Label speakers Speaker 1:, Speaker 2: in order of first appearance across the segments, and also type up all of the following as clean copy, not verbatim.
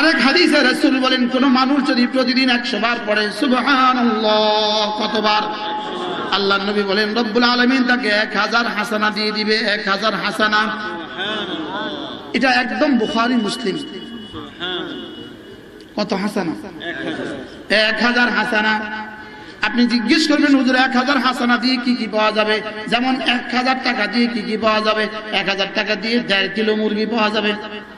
Speaker 1: আরেক হাদিসে রাসূল বলেন কোন মানুষ যদি প্রতিদিন 100 বার পড়ে সুবহানাল্লাহ, কতবার? আল্লাহর নবী বলেন রব্বুল আলামিন তাকে 1000 হাসানা দিয়ে দিবে, 1000 হাসানা। এটা একদম বুখারী মুসলিম। কত হাসানা? 1000 হাসানা। আপনি জিজ্ঞেস করবেন হুজুর 1000 হাসানা দিয়ে কি কি পাওয়া যাবে? যেমন 1000 টাকা দিয়ে কি কি পাওয়া যাবে? 1000 টাকা দিয়ে 1.5 কিলো মুরগি পাওয়া যাবে।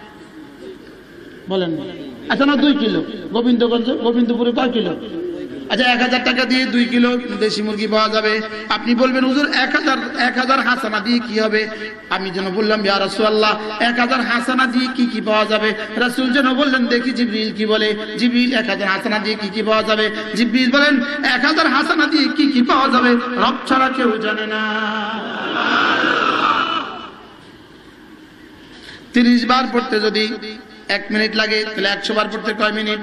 Speaker 1: বলেন আচ্ছা না 2 কিলো? গোবিন্দপুরে কয় কিলো? আচ্ছা 1000 টাকা দিয়ে 2 কিলো দেশি মুরগি পাওয়া যাবে। আপনি বলবেন হুজুর 1000 হাসানা দিয়ে কি হবে? আমি যেন বললাম ইয়া রাসূলুল্লাহ 1000 হাসানা দিয়ে কি কি পাওয়া যাবে? রাসূল যেন বললেন দেখি জিবরিল কি বলে। জিবরিল 1000 হাসানা দিয়ে কি কি পাওয়া যাবে? জিবরিল বলেন 1000 হাসানা দিয়ে কি কি পাওয়া যাবে রব ছাড়া কেউ জানে না। 30 বার পড়তে যদি 1 মিনিট লাগে তাহলে 100 বার পড়তে কয় মিনিট?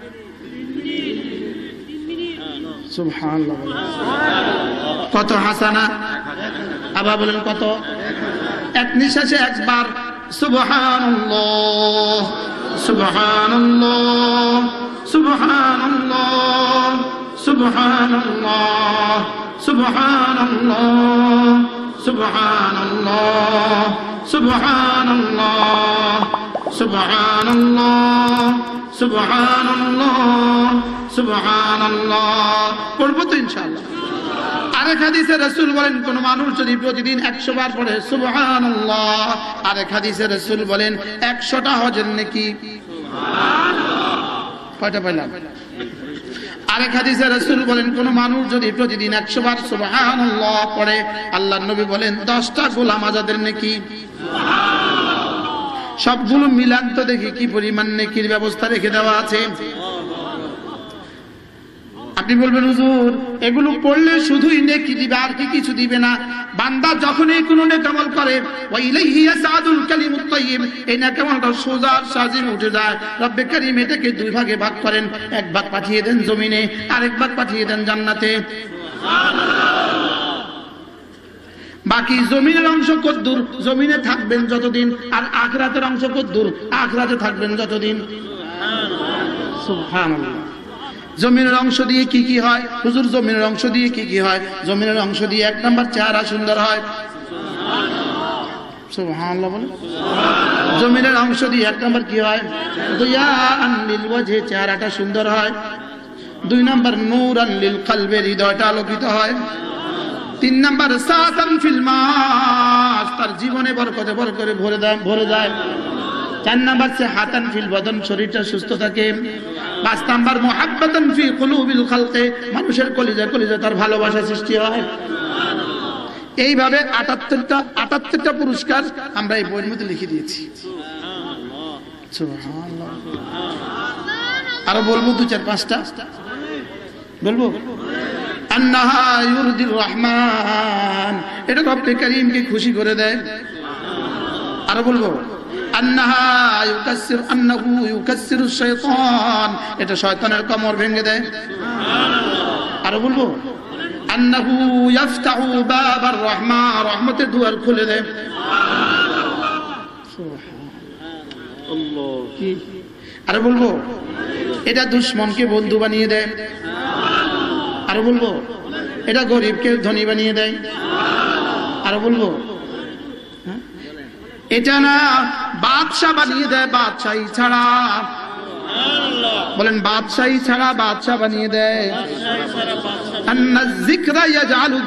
Speaker 1: সুবহানাল্লাহ। কত হাসানা? আবার বলেন কত? এক নিঃশ্বাসে একবার সুবহানাল্লাহ সুবহানাল্লাহ সুবহানাল্লাহ সুবহানাল্লাহ সুবহানাল্লাহ সুবহানাল্লাহ সুবহানাল্লাহ সুবহানাল্লাহ সুবহানাল্লাহ সুবহানাল্লাহ পড়ব তো ইনশাআল্লাহ। আরেক হাদিসে রাসূল বলেন কোন মানুষ যদি প্রতিদিন 100 বার পড়ে সুবহানাল্লাহ, আরেক হাদিসে রাসূল বলেন 100টা হজের নেকি। সুবহানাল্লাহ। কয়টা পেলাম? আরেক হাদিসে রাসূল বলেন কোন মানুষ যদি প্রতিদিন 100 বার সুবহানাল্লাহ পড়ে আল্লাহর নবী বলেন 10টা গোলাম আজাদের নেকি। সুবহানাল্লাহ। সবগুলো মিলান তো দেখি কি পরিমাণ নেকির ব্যবস্থা রেখে দেওয়া আছে। আপনি বলবেন হুজুর এগুলো পড়লে শুধুই নেকি দিবে আর কি কিছু দিবে না? বান্দা যখনই কোনো নেক আমল করে ওয়া ইলাইহি ইয়াসাদুল কালিমুত তাইয়্যিব, এই নেক আমলটা সোজা সাজিম উঠে যায়। রব্বে কারীম এটাকে 2 ভাগে ভাগ করেন, 1 ভাগ পাঠিয়ে দেন জমিনে, আরেক ভাগ পাঠিয়ে দেন জান্নাতে। সুবহানাল্লাহ। বাকি জমিনের অংশ কদ্দুর? জমিনে থাকবেন যতদিন, আর আখিরাতের অংশ কদ্দুর? আখিরাতে থাকবেন যতদিন। সুবহানাল্লাহ সুবহানাল্লাহ। জমিনের অংশ দিয়ে কি কি হয় হুজুর? জমিনের অংশ দিয়ে কি কি হয়? জমিনের অংশ দিয়ে 1 নাম্বার চেহারা সুন্দর হয়। সুবহানাল্লাহ বলে। জমিনের অংশ দিয়ে 1 নাম্বার কি হয়? দিয়াআন লিল ওয়াজহি, চেহারাটা সুন্দর হয়। 2 নাম্বার নূরান লিল কলবি, হৃদয়টা আলোকিত হয়। 3 নাম্বার সাতান ফিল মাস, তার জীবনে বরকতে বরকতে ভরে যায়। 4 নাম্বার সে হাতান ফিল বদন, শরীরটা সুস্থ থাকে। 5 নাম্বার মুহাব্বাতান ফি কুলুবিল খালকি, মানুষের কলিজা তার ভালোবাসা সৃষ্টি হয়। এইভাবে 78টা পুরস্কার আমরা এই বইয়ের মধ্যে লিখে দিয়েছি। সুবহানাল্লাহ। আরো বলবো 2-4-5টা বলবো। আন্নাহা ইউরদির রহমান, এটা রব্বে কারীমকে খুশি করে দেয়। আরো বলবো আন্নাহু ইউকাসসিরু শাইতান, এটা শয়তানের কোমর ভেঙে দেয়। সুবহানাল্লাহ। আরো বলবো আন্নাহু ইফতাহু বাবার রাহমা, রহমতের দুয়ার খুলে দেয়। সুবহানাল্লাহ। কি আরো বলবো এটা দুশমনকে বন্ধু বানিয়ে দেয়। আরো বলবো এটা গরিবকে ধনী বানিয়ে দেয়। আরো বলবো এটা না বাদশা বানিয়ে দেয়, বাদশাহী ছাড়া। বলেন বাদশাহী ছাড়া বাদশা বানিয়ে দেয়। আন্না যিকরা ইয়াজআলুয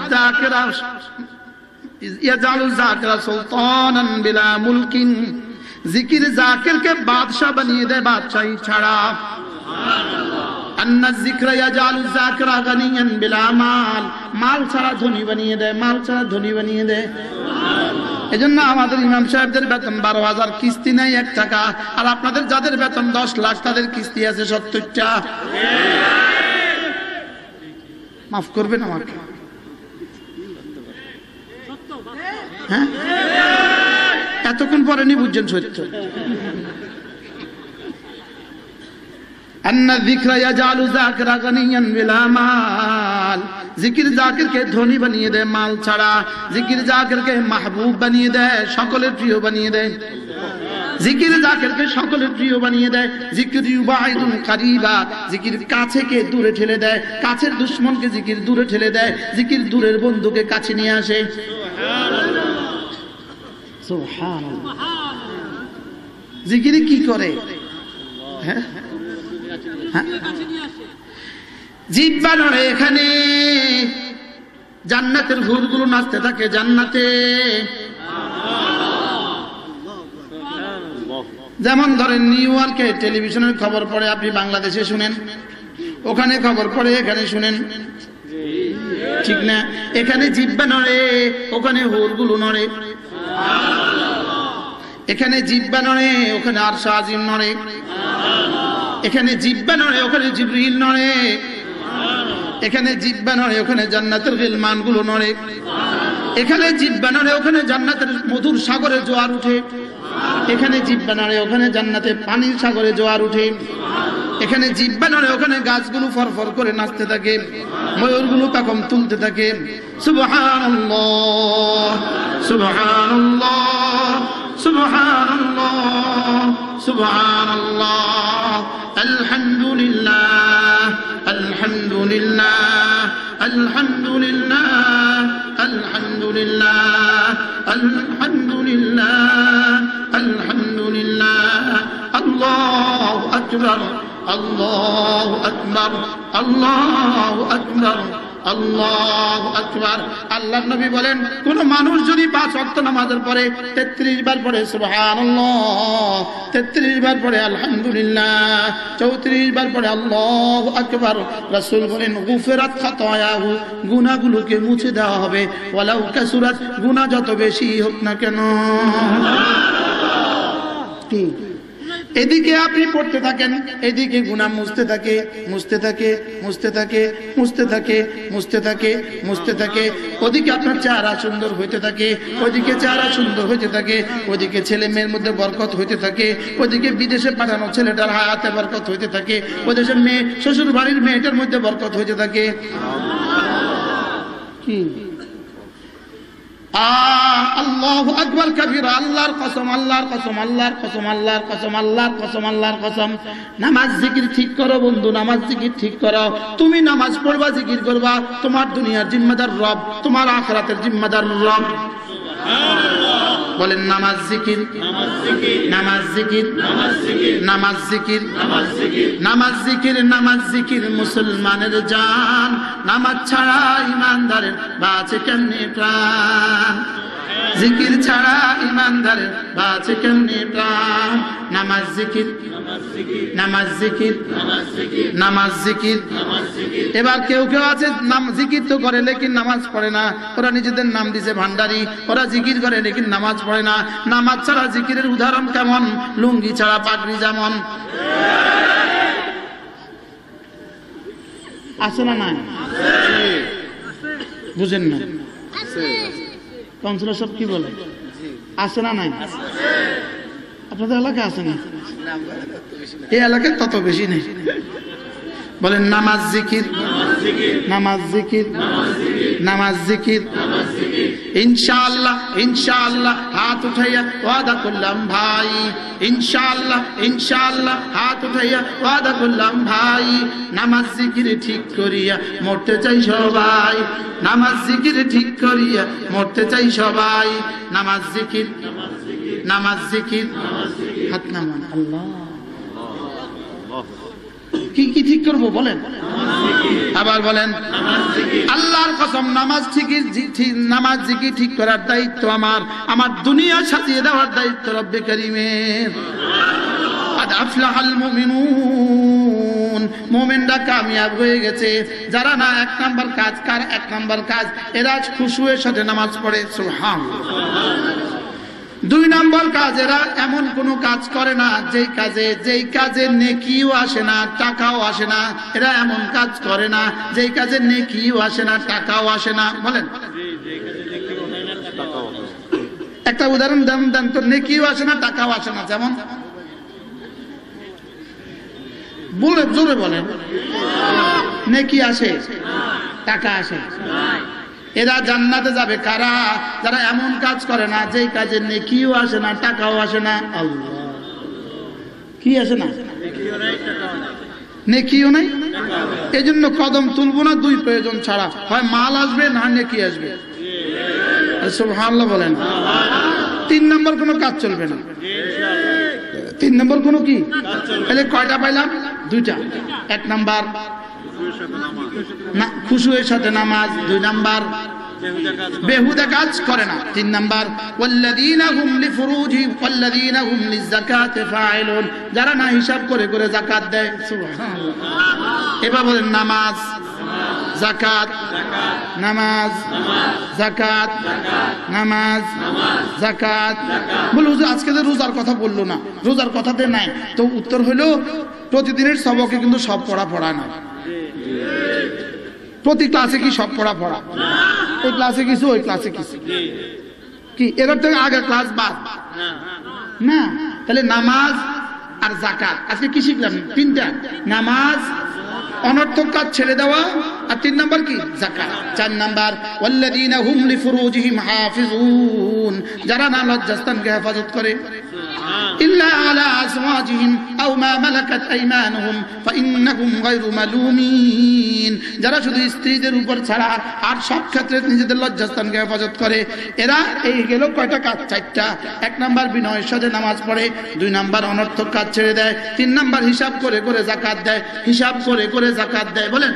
Speaker 1: যাকিরা সুলতানান বিলা মুলকিন, জিকির জাকিরকে বাদশা বানিয়ে দেয় বাদশাহী ছাড়া। আন্না যিকরা ইয়াজআলুয যাকিরা গানিয়ান বিলা মাল, মাল ছাড়া ধনী বানিয়ে দেয়, মাল ছাড়া ধনী বানিয়ে দেয়। এজন্য আমাদের ইমাম সাহেবদের বেতন 12,000, কিস্তি নাই 1 টাকা। আর আপনাদের যাদের বেতন 10 লাখ তাদের কিস্তি আছে 70টা। মাফ করবেন আমাকে। হ্যাঁ এতক্ষণ পরে নি বুঝছেন সত্য। আন্না যিকরা ইয়াজআলু যাকিরা গানিয়ান বিলা মাল, জিকির জাকিরকে ধনী বানিয়ে দেয় মাল ছাড়া। জিকির জাকিরকে মাহবুব বানিয়ে দেয়, সকলের প্রিয় বানিয়ে দেয়। জিকির যাকিরকে সকলের প্রিয় বানিয়ে দেয়। জিকির ইউবাইদুল কারিবা, জিকির কাছেকে দূরে ঠেলে দেয়, কাছের দুশমনকে জিকির দূরে ঠেলে দেয়, জিকির দূরের বন্ধুকে কাছে নিয়ে আসে। সুবহানাল্লাহ। জিকির কি করে? হ্যাঁ, জিহ্বা নড়ে, এখানে জান্নাতের হুরগুলো নাচতে থাকে জান্নাতে। যেমন ধরেন নিউ ইয়র্কে টেলিভিশনের খবর পড়ে, আপনি বাংলাদেশে শুনেন, ওখানে খবর পড়ে এখানে শুনেন, ঠিক না? এখানে জিহ্বা নড়ে, ওখানে হুরগুলো নড়ে। এখানে জিহ্বা নড়ে, ওখানে আরশ আজিম নড়ে। এখানে জিহ্বা নড়ে, ওখানে জিবরিল নড়ে। এখানে জিহ্বা নড়ে, ওখানে জান্নাতের গিলমান গুলো নড়ে। এখানে জিহ্বা নড়ে, ওখানে জান্নাতের মধুর সাগরে জোয়ার উঠে। এখানে জিহ্বা নড়ে, ওখানে জান্নাতে পানির সাগরে জোয়ার উঠে। এখানে জিহ্বা নড়ে, ওখানে গাছগুলো ফরফর করে নাচতে থাকে, ময়ূরগুলো পেখম তুলতে থাকে। সুবহানাল্লাহ, সুবহানাল্লাহ, সুবহানাল্লাহ, সুবহানাল্লাহ, আলহামদুলিল্লাহ, আলহামদুলিল্লাহ, আলহামদুলিল্লাহ, আলহামদুলিল্লাহ, আলহামদুলিল্লাহ, আলহামদুলিল্লাহ, আল্লাহু আকবার, আল্লাহু আকবার, আল্লাহু আকবার, আল্লাহু আকবার। আল্লাহর নবী বলেন, কোন মানুষ যদি 5 ওয়াক্ত নামাজের পরে 33 বার পড়ে সুবহানাল্লাহ, 33 বার পড়ে আলহামদুলিল্লাহ, 34 বার পড়ে আল্লাহু আকবার, রাসূল বলেন গুফিরাত খাতায়াহু, গুনাহগুলোকে মুছে দেওয়া হবে, ওয়ালাউ কাসুরাত, গুনাহ যত বেশি হোক না কেন। ঠিক এদিকে আপনি পড়তে থাকেন, এদিকে গুনাহ মুছতে থাকে, মুছতে থাকে, মুছতে থাকে, মুছতে থাকে, মুছতে থাকে, মুছতে থাকে। ওদিকে আপনার চেহারা সুন্দর হইতে থাকে, ওদিকে চেহারা সুন্দর হইতে থাকে, ওদিকে ছেলে মেয়ের মধ্যে বরকত হইতে থাকে, ওদিকে বিদেশে পাঠানো ছেলেটার হায়াতে বরকত হইতে থাকে, ওদেশে মেয়ে শ্বশুর বাড়ির মেয়েটার মধ্যে বরকত হইতে থাকে। কি আল্লাহু আকবার কবীরা, আল্লাহর কসম, আল্লাহর কসম, আল্লাহর কসম, আল্লাহর কসম, আল্লাহর কসম, আল্লাহর কসম। নামাজ জিকির ঠিক করো বন্ধু, নামাজ জিকির ঠিক করো। তুমি নামাজ পড়বা, জিকির করবা, তোমার দুনিয়ার জিম্মাদার রব, তোমার আখিরাতের জিম্মাদার রব। বলেন নামাজ জিকির, নামাজ জিকির, নামাজ জিকির, নামাজ জিকির, নামাজ জিকির মুসলমানের জান। নামাজ ছাড়া ইমানদারের বাঁচে কেমনে প্রাণ, জিকির ছাড়া ইমানদারের বাঁচে কেমনে প্রাণ। নামাজ জিকির, নামাজ জিকির, নামাজ জিকির। এবার কেউ কেউ আছে নাম জিকির তো করে লেকিন নামাজ পড়ে না, ওরা নিজেদের নাম দিছে ভান্ডারি, ওরা জিকির করে লেকিন নামাজ পড়ে না। নামাজ ছাড়া জিকিরের উদাহরণ কেমন? লুঙ্গি ছাড়া পাগড়ি যেমন। আছে না নাই? বুঝেন না? কাউন্সিলর সব কি বলে? আছে না নাই? আপনাদের এলাকায় আছে না? এই এলাকায় তত বেশি নেই। বলেন নামাজ জিকির, নামাজ জিকির, নামাজ জিকির। ইনশাআল্লাহ, ইনশাআল্লাহ হাত উঠাইয়া ওয়াদা করলাম ভাই, ইনশাআল্লাহ, ইনশাআল্লাহ হাত উঠাইয়া ওয়াদা করলাম ভাই, নামাজ জিকির ঠিক করিয়া মরতে চাই সবাই, নামাজ জিকির ঠিক করিয়া মরতে চাই সবাই। নামাজ জিকির, নামাজ জিকির, হাত নামান। আল্লাহ কি কি ঠিক করবো বলেন? আবার বলেন আল্লাহর কসম, নামাজ ঠিকই, নামাজ জিকির ঠিক করার দায়িত্ব আমার, আমার দুনিয়া সাজিয়ে দেওয়ার দায়িত্ব রব্বে কারীমের। আদ আফলাহাল মুমিনুন, মুমিনরা কামিয়াব হয়ে গেছে। যারা না 1 নাম্বার কাজ, কার 1 নাম্বার কাজ? এরা খুশুয়ের সাথে নামাজ পড়ে, সুবহানাল্লাহ। 2 নাম্বার কাজ, এরা এমন কোন কাজ করে না যেই কাজে নেকিও আসে না, টাকাও আসে না। এরা এমন কাজ করে না যেই কাজে নেকিও আসে না, টাকাও আসে না। বলেন একটা উদাহরণ দেন তো, নেকিও আসে না, টাকাও আসে না। যেমন বলে জোরে বলেন। নেকি আসে, টাকা আসে। এরা জান্নাতে যাবে কারা? যারা এমন কাজ করে না যেই কাজে নেকিও আসে না, টাকাও আসে না। আল্লাহ কি আছে না, নেকিও নাই। এই জন্য কদম তুলবো না দুই প্রয়োজন ছাড়া, হয় মাল আসবে না নেকি আসবে। সুবহানাল্লাহ বলেন। 3 নম্বর কোনো কাজ চলবে না। 3 নম্বর কোনো কি, তাহলে কয়টা পাইলাম? 2টা। 1 নাম্বার না খুশুয়ের সাথে নামাজ, 2 নাম্বার বেহুদা কাজ করে না, 3 নাম্বার ওয়াল্লাযীনা হুম লিফুরুজিহিম ওয়াল্লাযীনা হুম লিযাকাতি ফাইলুন, যারা না হিসাব করে করে যাকাত দেয়। সুবহানাল্লাহ। এবার বলেন নামাজ, যাকাত, নামাজ, যাকাত, নামাজ, যাকাত। বলে হুজুর আজকে তো রোজার কথা বললো না, রোজার কথাতে নাই। তো উত্তর হলো প্রতিদিনের সবকে কিন্তু সব পড়া না। প্রতি ক্লাসে কি সব পড়া? ওই ক্লাসে কিছু, ওই ক্লাসে কিছু, কি এবার থেকে আগের ক্লাস বাদ না। তাহলে নামাজ আর যাকাত আজকে কি শিখলাম? 3টা। নামাজ, অনর্থক কাজ ছেড়ে দেওয়া, আর 3 নাম্বার কি? যাকাত। 4 নাম্বার ওয়াল্লাযীনা হুম লিফুরুজিহিম হাফিজুন, যারা না লজ্জাস্থানকে হেফাজত করে, ইল্লা আলা আজওয়াজিহিম আও মা মালাকাত আইমানুহুম ফাইন্নাহুম গায়রু মালুমিন, যারা শুধু স্ত্রীদের উপর ছাড়া আর সব ক্ষেত্রে নিজেদের লজ্জাস্থানকে হেফাজত করে, এরা এই গেল কয়টা কাজ? 4টা। 1 নাম্বার বিনয়ের সাথে নামাজ পড়ে, 2 নাম্বার অনর্থক কাজ ছেড়ে দেয়, 3 নাম্বার হিসাব করে করে যাকাত দেয়, হিসাব করে করে যাকাত দেয়। বলেন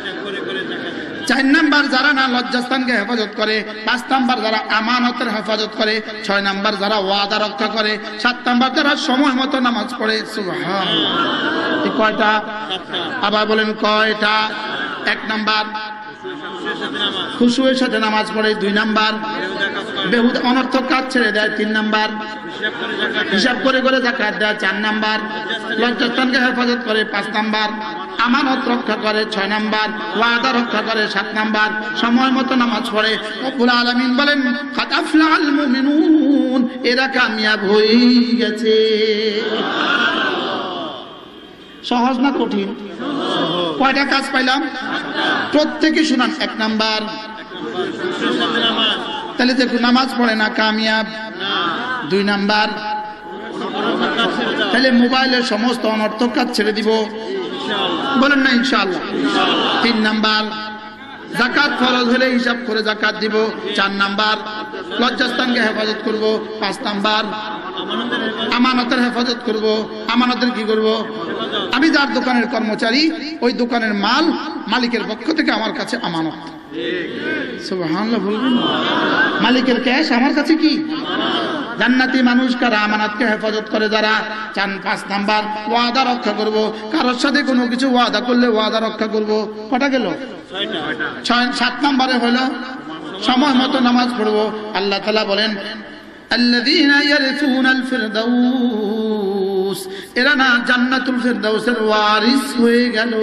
Speaker 1: 4 নাম্বার যারা না লজ্জাস্থানকে হেফাজত করে, 5 নাম্বার যারা আমানতের হেফাজত করে, 6 নাম্বার যারা ওয়াদা রক্ষা করে, 7 নাম্বার যারা সময় মতো নামাজ পড়ে। সুবহানাল্লাহ। এই কয়টা? আবার বলেন কয়টা? 1 নাম্বার খুশুয়ের সাথে নামাজ পড়ে, 2 নাম্বার বেহুদা অনর্থক কাজ ছেড়ে দেয়, 3 নাম্বার হিসাব করে করে যাকাত দেয়, 4 নাম্বার লজ্জাস্থানকে হেফাজত করে, 5 নাম্বার আমানত রক্ষা করে, 6 নাম্বার ওয়াদা রক্ষা করে, 7 নাম্বার সময় মতো নামাজ পড়ে। রব্বুল আলামিন বলেন কাদ আফলাহাল মুমিনুন, এরা কামিয়াব হয়ে গেছে। সহজ না কঠিন? কয়টা কাজ পাইলাম? প্রত্যেকে শুনান। 1 নাম্বার, তাহলে দেখো নামাজ পড়ে না কামিয়াব। 2 নাম্বার, তাহলে মোবাইলের সমস্ত অনর্থক কাজ ছেড়ে দিব। বলেন না ইনশাআল্লাহ। 3 নাম্বার, যাকাত ফরজ হলে হিসাব করে যাকাত দিব। 4 নাম্বার, লজ্জাস্থানকে হেফাজত করব। 5 নাম্বার, আমানতের হেফাজত করব। আমানতের কি করব? আমি যার দোকানের কর্মচারী, ওই দোকানের মাল মালিকের পক্ষ থেকে আমার কাছে আমানত। সুবহানাল্লাহ বলবেন। মালিকের ক্যাশ আমার কাছে কি? জান্নাতি মানুষ কারা? আমানতকে হেফাজত করে যারা। 5 নাম্বার ওয়াদা রক্ষা করব, কারোর সাথে কোনো কিছু ওয়াদা করলে ওয়াদা রক্ষা করব। কটা গেল? 7 নাম্বারে হলো সময় মতো নামাজ পড়ব। আল্লাহ তাআলা বলেন আল্লাযীনা ইয়ারসুনাল ফিরদাউস, এরা না জান্নাতুল ফিরদাউসের ওয়ারিস হয়ে গেল।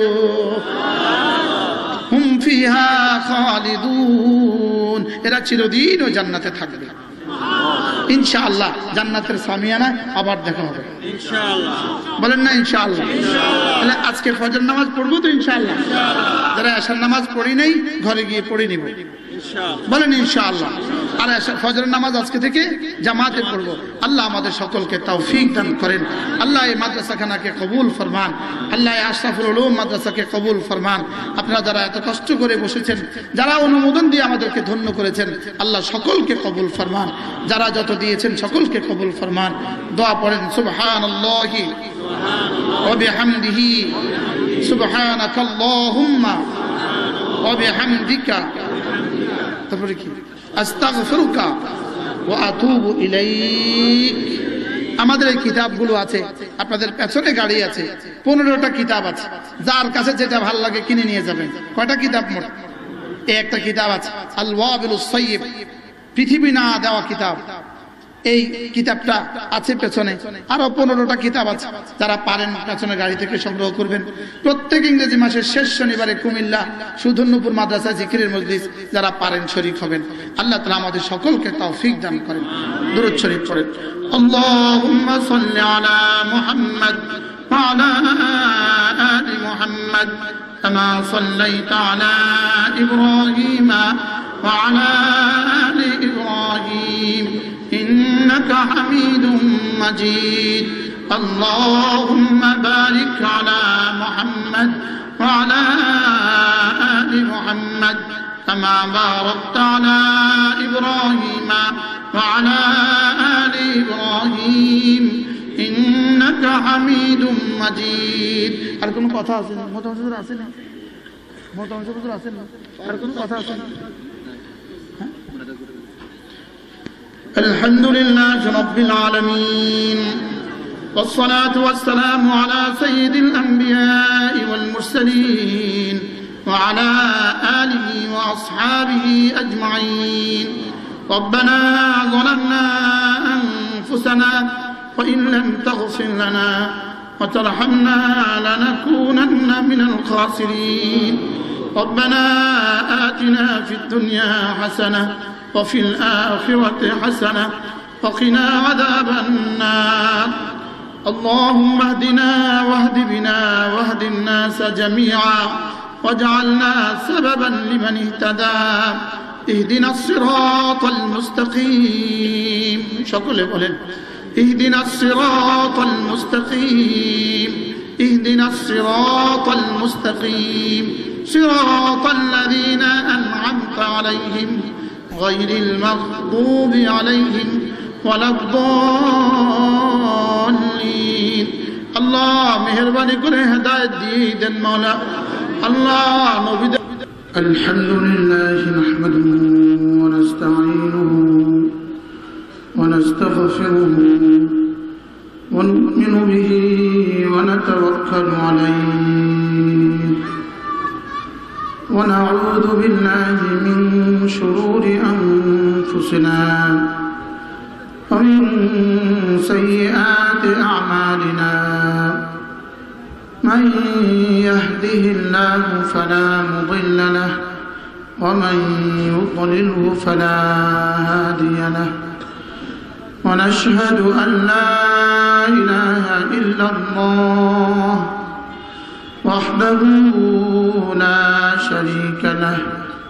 Speaker 1: হুম ফিহা খালিদুন, এরা চিরদিন ওই জান্নাতে থাকবে ইনশাআল্লাহ। জান্নাতের সামিয়ানা আবার দেখা হবে ইনশাআল্লাহ। বলেন না ইনশাআল্লাহ। তাহলে আজকে ফজর নামাজ পড়বো তো ইনশাআল্লাহ। যারা এশার নামাজ পড়ি নাই ঘরে গিয়ে পড়ে নিব ইনশাআল্লাহ। বলেন ইনশাআল্লাহ। আর ফজরের নামাজ আজকে থেকে জামাতে পড়বো। আল্লাহ আমাদের সকলকে তৌফিক দান করেন। আল্লাহ এই মাদ্রাসাখানাকে কবুল ফরমান। আল্লাহ এই আশরাফুল উলুম মাদ্রাসাকে কবুল ফরমান। আপনারা যারা এত কষ্ট করে বসেছেন, যারা অনুমোদন দিয়ে আমাদেরকে ধন্য করেছেন, আল্লাহ সকলকে কবুল ফরমান। যারা যত দিয়েছেন সকলকে কবুল ফরমান। দোয়া পড়েন সুবহানাল্লাহি ওয়া বিহামদিহি সুবহানাকাল্লাহুম্মা ওয়া বিহামদিকা, তারপরে কি আস্তাগফিরুকা ওয়া আতুবু ইলাইক। আমাদের এই কিতাবগুলো আছে, আপনাদের পেছনে গাড়ি আছে, 15টা কিতাব আছে। যার কাছে যেটা ভালো লাগে কিনে নিয়ে যাবেন। কয়টা কিতাব মোট? এই একটা কিতাব আছে আল ওয়াবিলুস সাইয়্যিব, পৃথিবী না দেওয়া কিতাব। এই কিতাবটা আছে পেছনে। আরো 15টা কিতাব আছে। যারা পারেন পেছনে গাড়ি থেকে সংগ্রহ করবেন। প্রত্যেক ইংরেজি মাসের শেষ শনিবারে কুমিল্লা সুধন্যপুর মাদ্রাসা জিকিরের মজলিস যারা পারেন শরীক হবেন। আল্লাহ তাআলা আমাদের সকলকে তৌফিক দান করেন। দুরূদ শরীফ পড়েন। আল্লাহুম্মা সাল্লি আলা মুহাম্মাদ ওয়া আলা আলি মুহাম্মাদ কামা সাল্লাইতা আলা ইব্রাহিম ওয়া আলা আলি ইব্রাহিম إنك حميد مجيد اللهم بارك على محمد وعلى آل محمد كما باركت على إبراهيم وعلى آل إبراهيم إنك حميد مجيد. আর কোন কথা আছে না? মোতামসুর আছে না? মোতামসুর আছে না? আর কোন কথা আছে না? الحمد لله رب العالمين والصلاة والسلام على سيد الأنبياء والمرسلين وعلى آله وأصحابه أجمعين. ربنا ظلمنا أنفسنا وإن لم تغفر لنا وترحمنا لنكونن من الخاسرين. ربنا آتنا في الدنيا حسنة وفي الآخرة حسنة وقنا عذاب النار. اللهم اهدنا واهد بنا واهد الناس جميعا واجعلنا سببا لمن اهتدى. اهدنا الصراط المستقيم. شكرا بولن اهدنا الصراط المستقيم. اهدنا الصراط المستقيم صراط الذين أنعمت عليهم غير المغضوب عليهم ولا الضالين. الله مهرباني করে হেদায়েত দিয়ে দেন মাওলা। আল্লাহ নবী الحمد لله نحمده ونستعينه ونستغفره ونؤمن به ونتوكل عليه ونعوذ بالله من شرور أنفسنا ومن سيئات أعمالنا. من يهده الله فلا مضل له ومن يضلله فلا هادي له. ونشهد أن لا إله إلا الله وحده لا شريك له.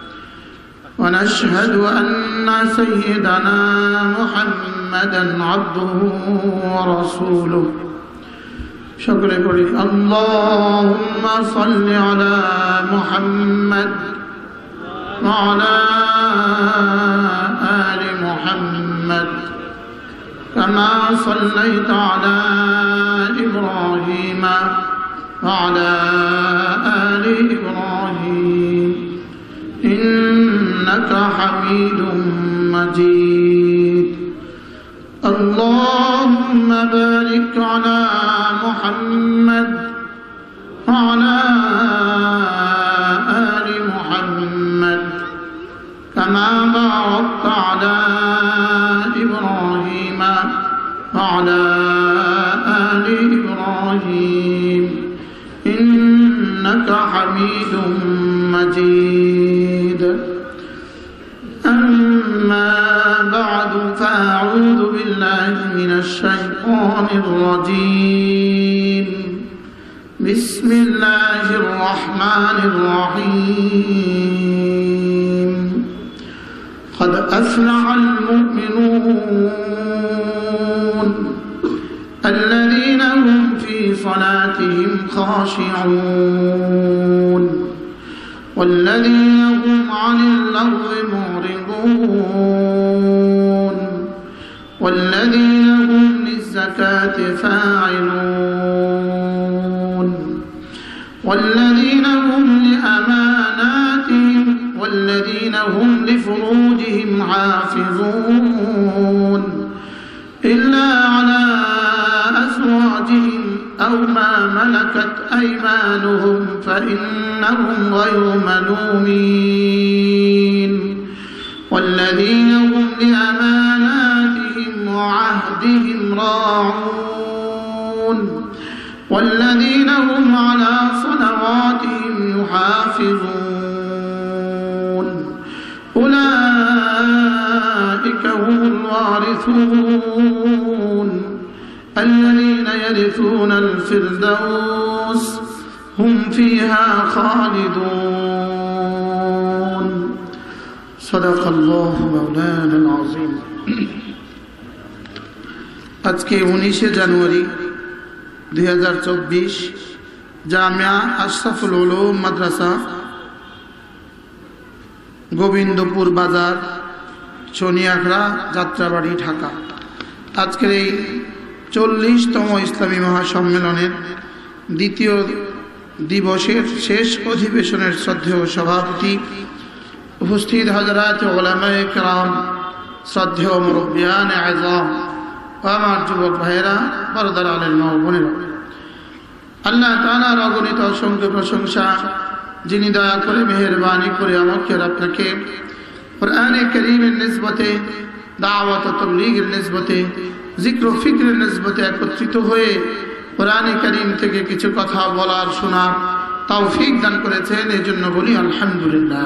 Speaker 1: ونشهد أن سيدنا محمدا عبده ورسوله. شكرا لله. اللهم صل على محمد وعلى آل محمد كما صليت على إبراهيم وعلى آل إبراهيم إنك حميد مجيد. اللهم بارك على محمد وعلى آل محمد كما باركت على إبراهيم وعلى آل إبراهيم إنك حميد مجيد. أما بعد فأعوذ بالله من الشيطان الرجيم. بسم الله الرحمن الرحيم. قد أفلح المؤمنون الذين هم في صلاتهم خاشعون والذين هم عن اللغو معرضون والذين هم للزكاة فاعلون والذين هم لأماناتهم والذين هم لفروجهم حافظون إلا على أزواجهم أو ما ملكت أيمانهم فإنهم غير ملومين والذين هم لأماناتهم وعهدهم راعون والذين هم على صلواتهم يحافظون أولئك هم الوارثون الذين يرثون الفردوس هم فيها خالدون. صدق الله مولانا العظيم. আজকে 19 জানুয়ারি 2024 জামিয়া আশরাফুল উলুম মাদ্রাসা, গোবিন্দপুর বাজার, শনিয়াখড়া, যাত্রাবাড়ি, ঢাকা। আজকের এই 40তম ইসলামী মহাসম্মেলনের দ্বিতীয় দিবসের শেষ অধিবেশনের শ্রদ্ধেয় সভাপতি, উপস্থিত হযরত উলামায়ে কেরাম, শ্রদ্ধেয় মুরব্বিয়ান আযম, আমার যুবক ভাইয়েরা, পর্দার আলের মা ও বোনেরা, আল্লাহ তাআলার অগণিত অসংখ্য প্রশংসা, যিনি দয়া করে মেহেরবানি করে আমাকে আর আপনাকে কোরআনে কারীমের নিসবতে, দাওয়াত ও তাবলীগের নিসবতে, জিক্র ও ফিকরের নিসবতে একত্রিত হয়ে কোরআনে কারীম থেকে কিছু কথা বলার, শোনার তৌফিক দান করেছেন। এই জন্য বলি আলহামদুলিল্লাহ।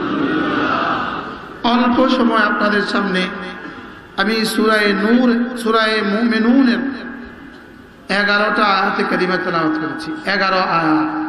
Speaker 1: অল্প সময় আপনাদের সামনে আমি সূরা মুমিনুনের 11টা আয়াতে কারিমা তেলাওয়াত করেছি। 11 আয়াত।